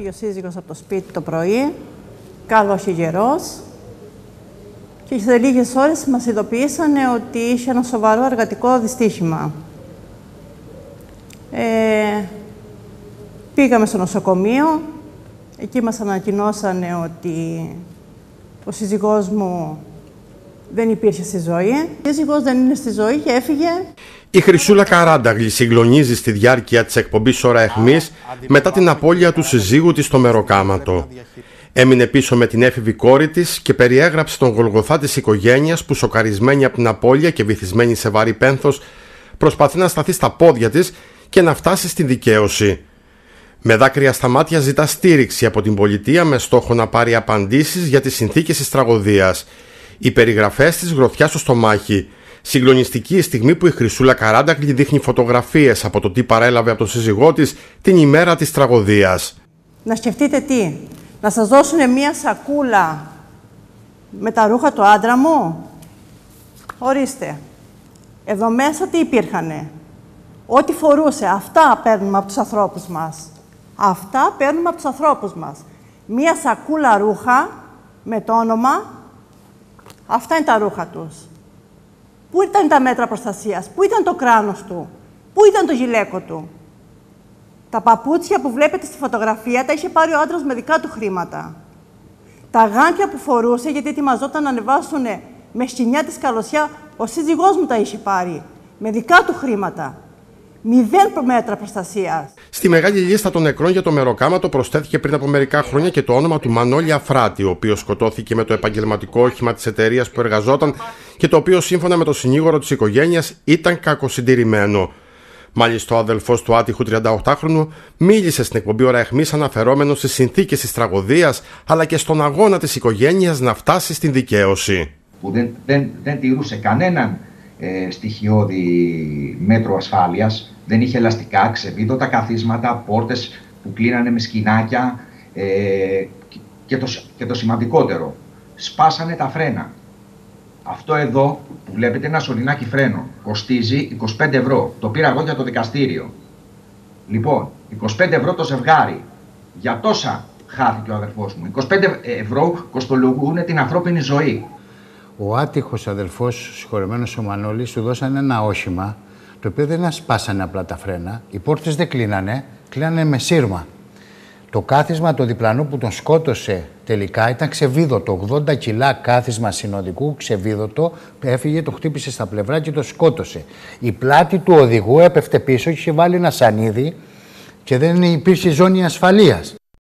ο σύζυγος από το σπίτι το πρωί, καλός και γερός, και σε λίγες ώρες μας ειδοποιήσανε ότι είχε ένα σοβαρό εργατικό δυστύχημα. Πήγαμε στο νοσοκομείο, εκεί μας ανακοινώσανε ότι ο σύζυγός μου δεν υπήρχε στη ζωή. Ο σύζυγος δεν είναι στη ζωή και έφυγε. Η Χρυσούλα Καράνταγλη συγκλονίζει στη διάρκεια της εκπομπής Ώρα Αιχμής μετά την απώλεια του συζύγου της στο Μεροκάματο. Έμεινε πίσω με την έφηβη κόρη της και περιέγραψε τον γολγοθά της οικογένειας που, σοκαρισμένη από την απώλεια και βυθισμένη σε βαρύ πένθος, προσπαθεί να σταθεί στα πόδια της και να φτάσει στη δικαίωση. Με δάκρυα στα μάτια ζητά στήριξη από την πολιτεία με στόχο να πάρει απαντήσεις για τις συνθήκες της τραγωδίας. Οι περιγραφές της γροθιά στο στομάχι. Συγκλονιστική η στιγμή που η Χρυσούλα Καράνταγλη δείχνει φωτογραφίες από το τι παρέλαβε από τον σύζυγό της την ημέρα της τραγωδίας. Να σκεφτείτε τι, να σας δώσουν μία σακούλα με τα ρούχα του άντρα μου. Ορίστε, εδώ μέσα τι υπήρχανε. Ό,τι φορούσε, αυτά παίρνουμε από τους ανθρώπους μας. Αυτά παίρνουμε από τους ανθρώπους μας. Μία σακούλα ρούχα με το όνομα, αυτά είναι τα ρούχα τους. Πού ήταν τα μέτρα προστασίας, πού ήταν το κράνος του, πού ήταν το γυλαίκο του. Τα παπούτσια που βλέπετε στη φωτογραφία τα είχε πάρει ο άντρας με δικά του χρήματα. Τα γάντια που φορούσε, γιατί ετοιμαζόταν να ανεβάσουν με σκοινιά της καλωσιά, ο σύζυγός μου τα είχε πάρει με δικά του χρήματα. 0 μέτρα προστασίας. Στη μεγάλη λίστα των νεκρών για το Μεροκάματο προσθέθηκε πριν από μερικά χρόνια και το όνομα του Μανώλη Αφράτη, ο οποίος σκοτώθηκε με το επαγγελματικό όχημα της εταιρείας που εργαζόταν και το οποίο, σύμφωνα με το συνήγορο της οικογένειας, ήταν κακοσυντηρημένο. Μάλιστα, ο αδελφός του άτυχου 38χρονου μίλησε στην εκπομπή Ώρα Αιχμής αναφερόμενος στις συνθήκες της τραγωδίας, αλλά και στον αγώνα της οικογένειας να φτάσει στην δικαίωση. Που δεν τηρούσε κανέναν στοιχειώδη μέτρο ασφάλειας, δεν είχε ελαστικά, ξεβίδωτα καθίσματα, πόρτες που κλείνανε με σκηνάκια και το σημαντικότερο, σπάσανε τα φρένα. Αυτό εδώ που βλέπετε είναι ένα σωληνάκι φρένο, κοστίζει 25 ευρώ, το πήρα εγώ για το δικαστήριο. Λοιπόν, 25 ευρώ το ζευγάρι, για τόσα χάθηκε ο αδερφός μου, 25 ευρώ κοστολογούν την ανθρώπινη ζωή. Ο άτυχος αδελφός, συγχωρεμένος ο Μανώλης, του δώσανε ένα όχημα, το οποίο δεν σπάσανε απλά τα φρένα, οι πόρτες δεν κλείνανε με σύρμα. Το κάθισμα το διπλανό που τον σκότωσε τελικά ήταν ξεβίδωτο, 80 κιλά κάθισμα συνοδικού, ξεβίδωτο, έφυγε, το χτύπησε στα πλευρά και το σκότωσε. Η πλάτη του οδηγού έπεφτε πίσω και είχε βάλει ένα σανίδι και δεν υπήρχε ζώνη ασφαλείας.